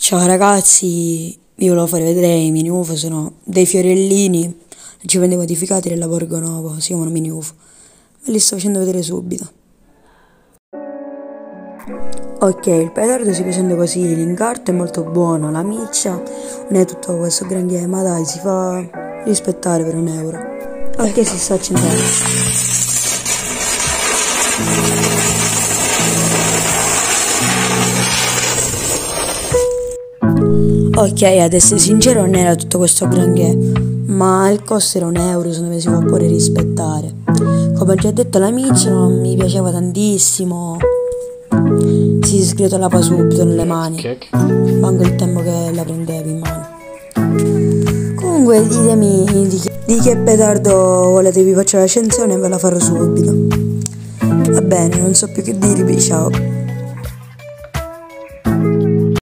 Ciao ragazzi, io volevo fare vedere i mini UFO, sono dei fiorellini, leggermente modificati della Borgo Novo, si chiamano mini UFO. Ve li sto facendo vedere subito. Ok, il petardo si presenta così, l'incarto è molto buono, la miccia non è tutto questo granché, ma dai, si fa rispettare per €1. Ok, si sta accendendo. Ok, ad essere sincero non era tutto questo granché, ma il costo era €1, secondo me si può pure rispettare. Come ho già detto la miccia non mi piaceva tantissimo, si sgretolava subito nelle mani, manco il tempo che la prendevi in mano. Comunque ditemi di che petardo volete vi faccio la recensione e ve la farò subito. Va bene, non so più che dirvi, ciao.